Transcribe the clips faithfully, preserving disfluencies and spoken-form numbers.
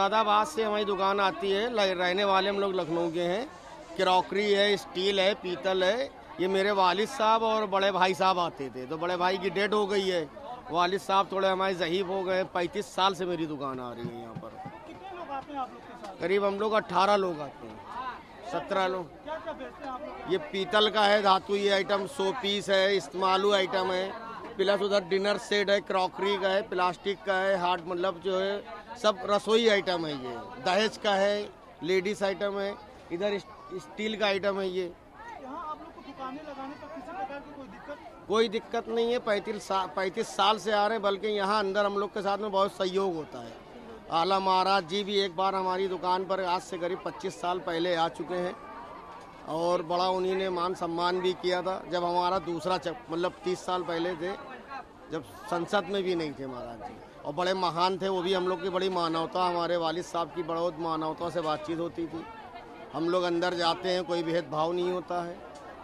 मुरादाबाद से हमारी दुकान आती है। रहने वाले हम लोग लखनऊ के हैं। क्रॉकरी है, स्टील है, पीतल है। ये मेरे वालिद साहब और बड़े भाई साहब आते थे, तो बड़े भाई की डेथ हो गई है। वालिद साहब थोड़े हमारे ज़हीफ हो गए। पैंतीस साल से मेरी दुकान आ रही है यहाँ पर। कितने लोग आते हैं आप लोग के साथ? करीब हम लोग अट्ठारह लोग आते हैं, सत्रह लोग। क्या क्या बेचते हैं आप लोग? ये पीतल का है, धातु ये आइटम, सौ पीस है, इस्तेमालू आइटम है, प्लस उधर डिनर सेट है, क्रॉकरी का है, प्लास्टिक का है, हार्ड मतलब जो है सब रसोई आइटम है। ये दहेज का है, लेडीज आइटम है, इधर स्टील का आइटम है। ये यहाँ आप लोग को दुकानें लगाने पर किसी प्रकार की कोई दिक्कत? कोई दिक्कत नहीं है। पैंतीस साल पैंतीस साल से आ रहे हैं, बल्कि यहाँ अंदर हम लोग के साथ में बहुत सहयोग होता है। आला महाराज जी भी एक बार हमारी दुकान पर आज से करीब पच्चीस साल पहले आ चुके हैं और बड़ा उन्हीं ने मान सम्मान भी किया था जब हमारा दूसरा मतलब तीस साल पहले थे, जब संसद में भी नहीं थे महाराज जी। और बड़े महान थे वो भी। हम लोग की बड़ी मानवता, हमारे वालिद साहब की बहुत मानवता से बातचीत होती थी। हम लोग अंदर जाते हैं, कोई भेदभाव नहीं होता है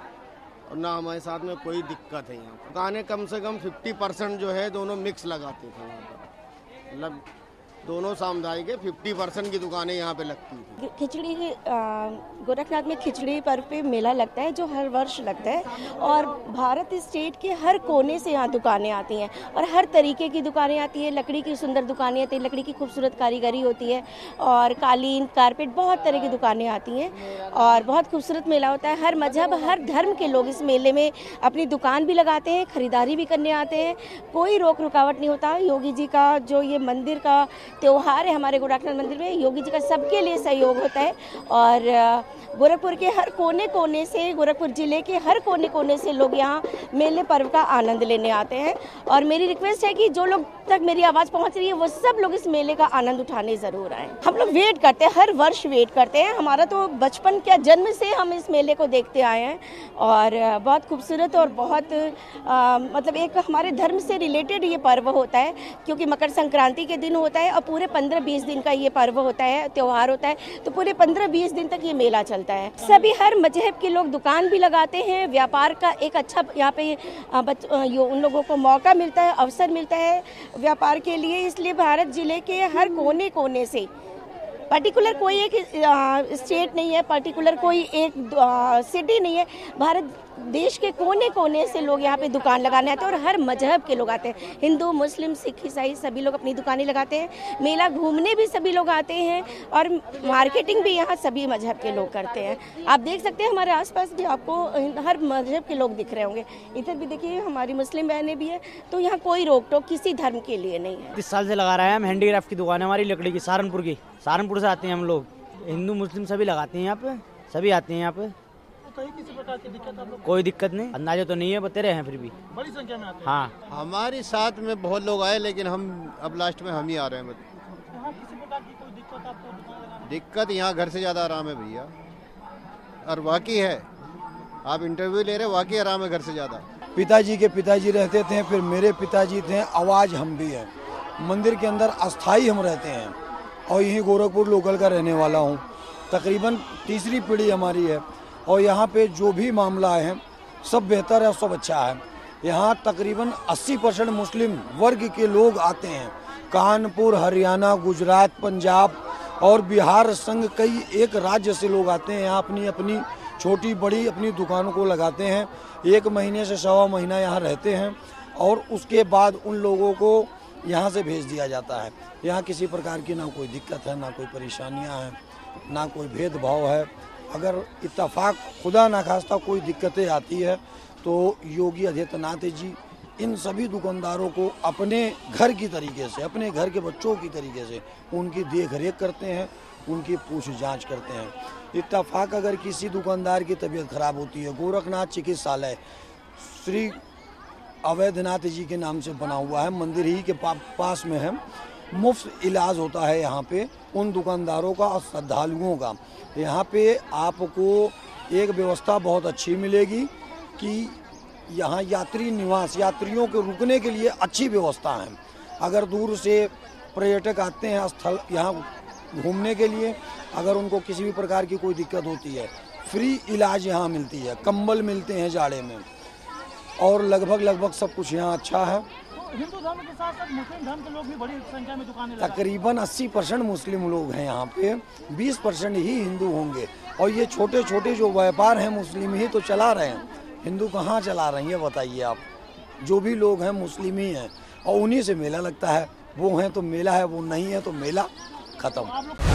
और ना हमारे साथ में कोई दिक्कत है। यहाँ दुकानें कम से कम पचास परसेंट जो है दोनों मिक्स लगाते थे यहाँ पर, मतलब दोनों समुदाय के पचास परसेंट की दुकानें यहाँ पे लगती थी। खिचड़ी गोरखनाथ में खिचड़ी पर्व पे मेला लगता है जो हर वर्ष लगता है और भारत स्टेट के हर कोने से यहाँ दुकानें आती हैं और हर तरीके की दुकानें आती हैं। लकड़ी की सुंदर दुकानें आती हैं, लकड़ी की खूबसूरत कारीगरी होती है और कालीन, कारपेट, बहुत तरह की दुकानें आती हैं और बहुत खूबसूरत मेला होता है। हर मजहब, हर धर्म के लोग इस मेले में अपनी दुकान भी लगाते हैं, खरीदारी भी करने आते हैं। कोई रोक रुकावट नहीं होता। योगी जी का जो ये मंदिर का त्योहार है हमारे गोरखनाथ मंदिर में, योगी जी का सबके लिए सहयोग होता है और गोरखपुर के हर कोने कोने से, गोरखपुर जिले के हर कोने कोने से लोग यहाँ मेले पर्व का आनंद लेने आते हैं। और मेरी रिक्वेस्ट है कि जो लोग तक मेरी आवाज़ पहुँच रही है वो सब लोग इस मेले का आनंद उठाने ज़रूर आएँ। हम लोग वेट करते हैं, हर वर्ष वेट करते हैं। हमारा तो बचपन क्या जन्म से हम इस मेले को देखते आए हैं और बहुत खूबसूरत और बहुत आ, मतलब एक हमारे धर्म से रिलेटेड ये पर्व होता है, क्योंकि मकर संक्रांति के दिन होता है और पूरे पंद्रह बीस दिन का ये पर्व होता है, त्योहार होता है। तो पूरे पंद्रह बीस दिन तक ये मेला चलता है। सभी हर मजहब के लोग दुकान भी लगाते हैं। व्यापार का एक अच्छा यहाँ पे उन लोगों को मौका मिलता है, अवसर मिलता है व्यापार के लिए। इसलिए भारत जिले के हर कोने कोने से, पर्टिकुलर कोई एक स्टेट नहीं है, पर्टिकुलर कोई एक सिटी नहीं है, भारत देश के कोने कोने से लोग यहाँ पे दुकान लगाने आते हैं और हर मजहब के लोग आते हैं। हिंदू, मुस्लिम, सिख, ईसाई सभी लोग अपनी दुकानें लगाते हैं। मेला घूमने भी सभी लोग आते हैं और मार्केटिंग भी यहाँ सभी मजहब के लोग करते हैं। आप देख सकते हैं हमारे आसपास भी आपको हर मजहब के लोग दिख रहे होंगे। इधर भी देखिए हमारी मुस्लिम बहनें भी है। तो यहाँ कोई रोक टोक किसी धर्म के लिए नहीं है। तीस साल से लगा रहे हैं हम। हैंडीक्राफ्ट की दुकान है हमारी, लकड़ी की, सहारनपुर की। सहारनपुर से आते हैं हम लोग। हिंदू मुस्लिम सभी लगाते हैं यहाँ पे, सभी आते हैं यहाँ पे। तो किसी प्रकार की दिक्कत आप लोग? कोई दिक्कत नहीं, अंदाजा तो नहीं है, बता रहे हैं फिर भी बड़ी संख्या में आते हैं। हाँ, हमारे साथ में बहुत लोग आए, लेकिन हम अब लास्ट में हम ही आ रहे हैं। यहाँ किसी प्रकार की कोई दिक्कत आपको दुकान लगाने? दिक्कत यहाँ घर से ज़्यादा आराम है भैया, और वाकई है। आप इंटरव्यू ले रहे, वाकई आराम है घर से ज़्यादा। पिताजी के पिताजी रहते थे, फिर मेरे पिताजी थे, आवाज़ हम भी है। मंदिर के अंदर अस्थाई हम रहते हैं और यहीं गोरखपुर लोकल का रहने वाला हूँ। तकरीबन तीसरी पीढ़ी हमारी है और यहाँ पे जो भी मामला है सब बेहतर है, सब अच्छा है। यहाँ तकरीबन अस्सी परसेंट मुस्लिम वर्ग के लोग आते हैं। कानपुर, हरियाणा, गुजरात, पंजाब और बिहार संग कई एक राज्य से लोग आते हैं। यहाँ अपनी अपनी छोटी बड़ी अपनी दुकानों को लगाते हैं। एक महीने से सवा महीना यहाँ रहते हैं और उसके बाद उन लोगों को यहाँ से भेज दिया जाता है। यहाँ किसी प्रकार की ना कोई दिक्कत है, ना कोई परेशानियाँ हैं, ना कोई भेदभाव है। अगर इत्तेफाक खुदा ना खास्ता कोई दिक्कतें आती है तो योगी आदित्यनाथ जी इन सभी दुकानदारों को अपने घर की तरीके से, अपने घर के बच्चों की तरीके से उनकी देख रेख करते हैं, उनकी पूछ जांच करते हैं। इत्तेफाक अगर किसी दुकानदार की तबीयत खराब होती है, गोरखनाथ चिकित्सालय श्री अवैधनाथ जी के नाम से बना हुआ है, मंदिर ही के पा, पास में है। मुफ्त इलाज होता है यहाँ पे उन दुकानदारों का और श्रद्धालुओं का। यहाँ पे आपको एक व्यवस्था बहुत अच्छी मिलेगी कि यहाँ यात्री निवास, यात्रियों के रुकने के लिए अच्छी व्यवस्था है। अगर दूर से पर्यटक आते हैं स्थल यहाँ घूमने के लिए, अगर उनको किसी भी प्रकार की कोई दिक्कत होती है, फ्री इलाज यहाँ मिलती है, कंबल मिलते हैं जाड़े में और लगभग लगभग सब कुछ यहाँ अच्छा है। हिंदू धर्म के साथ साथ मुस्लिम धर्म के लोग भी बड़ी संख्या में दुकानें लगाते हैं। तकरीबन अस्सी परसेंट मुस्लिम लोग हैं यहाँ पे, बीस परसेंट ही हिंदू होंगे। और ये छोटे छोटे जो व्यापार हैं मुस्लिम ही तो चला रहे हैं, हिंदू कहाँ चला रहे हैं ये बताइए आप। जो भी लोग हैं मुस्लिम ही हैं और उन्हीं से मेला लगता है। वो हैं तो मेला है, वो नहीं है तो मेला खत्म।